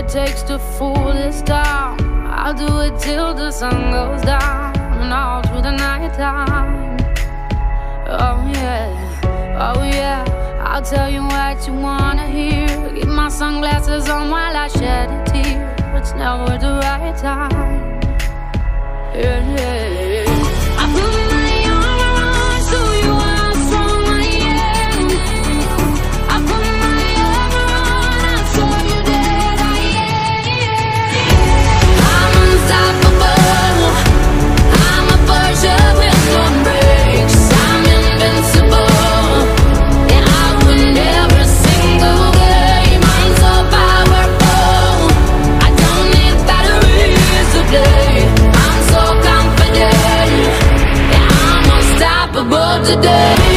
it takes to fool this town. I'll do it till the sun goes down and all through the night time. Oh yeah, oh yeah, I'll tell you what you wanna hear. Keep my sunglasses on while I shed a tear. It's never the right time. Yeah, yeah, yeah. I put my arm around so you are strong, I am. I put my arm around and show you that I am. I'm unstoppable. I'm a Porsche with no brakes. I'm invincible. Yeah, I win every single game. I'm so powerful. I don't need batteries to play. I'm so confident. Yeah, I'm unstoppable today.